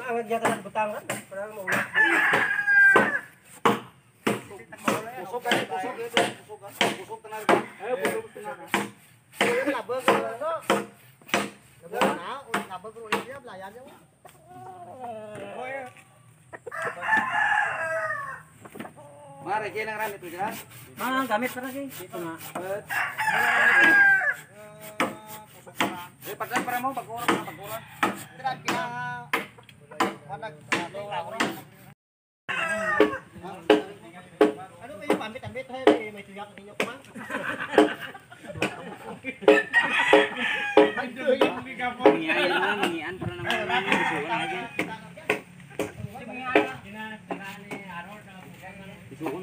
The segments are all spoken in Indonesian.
ang jatan butangan padahal mau ulat. Busuk kan, busuk itu, busuk tenang. Ayo busuk tenang. Nabeg no. Nabeg na, nabeg ulit dia belayan yo. Mari kita nang ramit jelas. Gamit pa lagi. Dito na. Padahal para mo pagkurang. Tidak kira wadag ano kayo pamit may tuyak ninyo pa. Mengian para nang disukan aja. Disukan.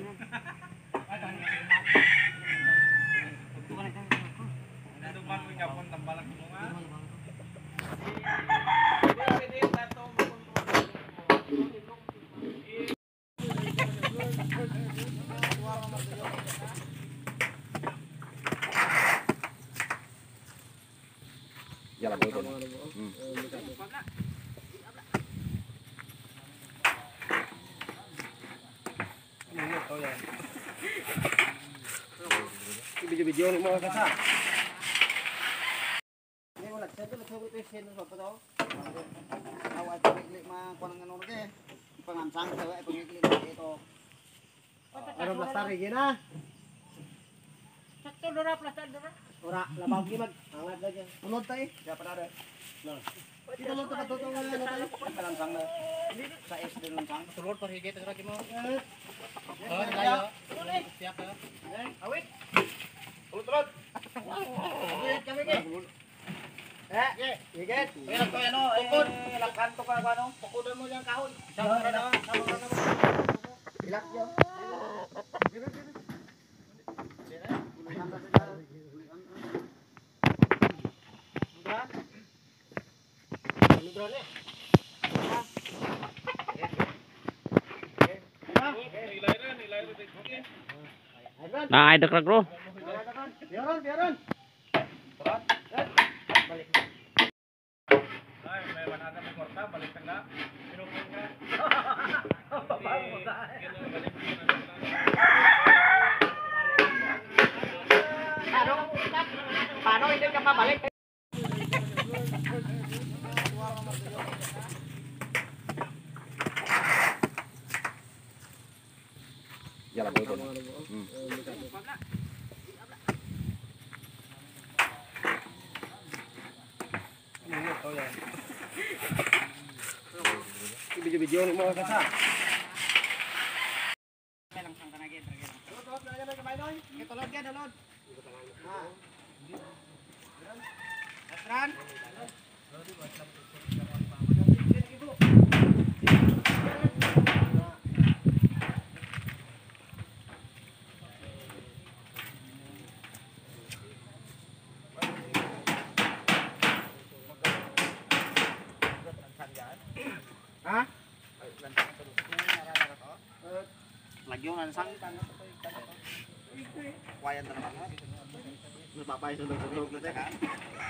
Jalan dulu. Video-video ni mga kasa. Ini ulat saya tu lepas itu sen apa tahu. Awal pengiklik mah konang ngono ge. Pengansang cewek pengiklik itu. Orang belastar lagi na. Satu dora plastar dora. Ora labang gimad hangat aja. Ulod tay, dapat ada. Nah. Kita lo tempat tutung ano tayo. Pengansang na. Sa SD lansang. Tulor pa higit ra kimo. Oh, Layo. Siap ka. awit. Ulod. Kami ke. Higit. Pero to ano, pukod. Lakhan to ka ano? Pukudan mo yang kahon. Sama na. Ilak yo. Nah, ada kerak bro. Biaran. Balik. Paano hindi ka mabalik? Jalan dulu. Video-video ni mga kasa. Tulod ka, tulod. Asran. Ha? Lagi yung lansang. Wayan na naman. Napapay sa loob-loob na